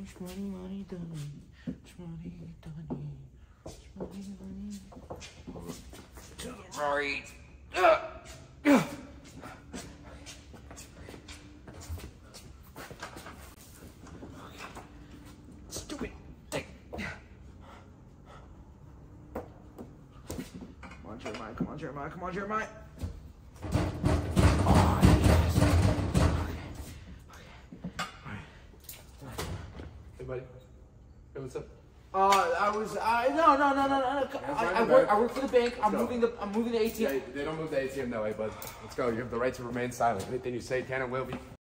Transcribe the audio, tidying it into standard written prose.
Shmoney, money, doney. Shmoney, doney. Shmoney, money. To the right. Stupid thing. Come on, Jeremiah. Come on, Jeremiah. Come on, Jeremiah. Oh, yes. Okay. Hey, buddy. Hey, what's up? No. I work for the bank. I'm moving the ATM. Yeah, they don't move the ATM that way, bud. Let's go. You have the right to remain silent. Anything you say can and will be